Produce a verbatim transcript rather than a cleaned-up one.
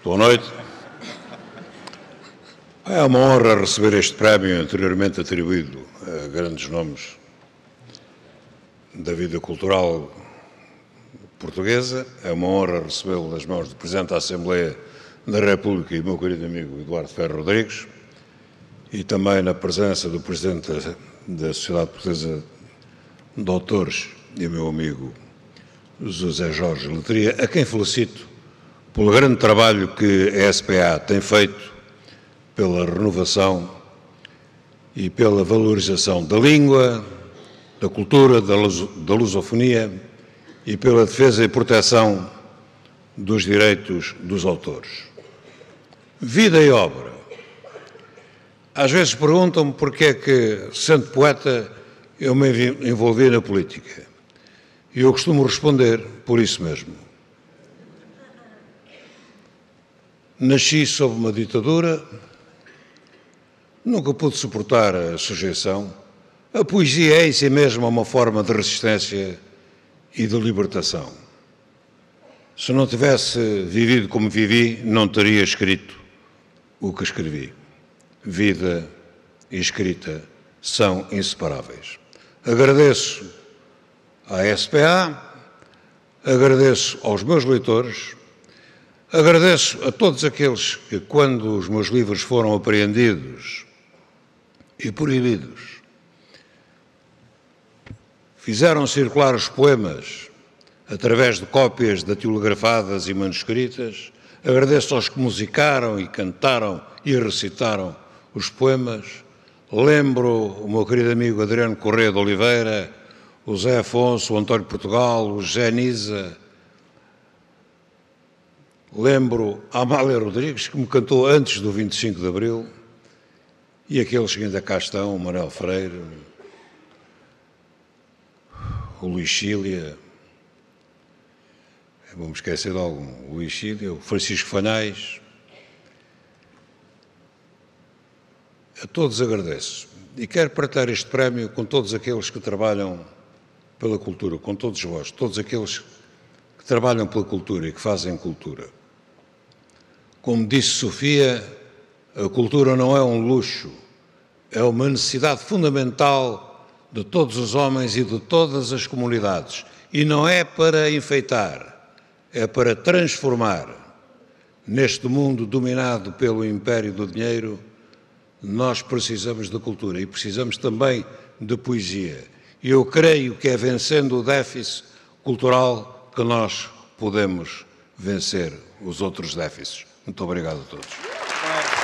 Boa noite. É uma honra receber este prémio, anteriormente atribuído a grandes nomes da vida cultural portuguesa. É uma honra recebê-lo nas mãos do Presidente da Assembleia da República e meu querido amigo Eduardo Ferro Rodrigues, e também na presença do Presidente da Sociedade Portuguesa de Autores e meu amigo José Jorge Letria, a quem felicito pelo grande trabalho que a S P A tem feito pela renovação e pela valorização da língua, da cultura, da, lus da lusofonia e pela defesa e proteção dos direitos dos autores. Vida e obra. Às vezes perguntam-me porque é que, sendo poeta, eu me envolvi na política. E eu costumo responder por isso mesmo. Nasci sob uma ditadura, nunca pude suportar a sujeição. A poesia é em si mesma uma forma de resistência e de libertação. Se não tivesse vivido como vivi, não teria escrito o que escrevi. Vida e escrita são inseparáveis. Agradeço à S P A, agradeço aos meus leitores, agradeço a todos aqueles que, quando os meus livros foram apreendidos e proibidos, fizeram circular os poemas através de cópias datilografadas e manuscritas. Agradeço aos que musicaram e cantaram e recitaram os poemas. Lembro o meu querido amigo Adriano Corrêa de Oliveira, o Zé Afonso, o António Portugal, o José Nisa. Lembro a Amália Rodrigues, que me cantou antes do vinte e cinco de Abril, e aqueles que ainda cá estão, o Manuel Freire, o Luís Cília, vou-me esquecer de algum, o Luís Cília, o Francisco Fanais. A todos agradeço. E quero partilhar este prémio com todos aqueles que trabalham pela cultura, com todos vós, todos aqueles que trabalham pela cultura e que fazem cultura. Como disse Sofia, a cultura não é um luxo, é uma necessidade fundamental de todos os homens e de todas as comunidades. E não é para enfeitar, é para transformar. Neste mundo dominado pelo império do dinheiro, nós precisamos de cultura e precisamos também de poesia. E eu creio que é vencendo o déficit cultural que nós podemos vencer os outros déficits. Muito obrigado a todos.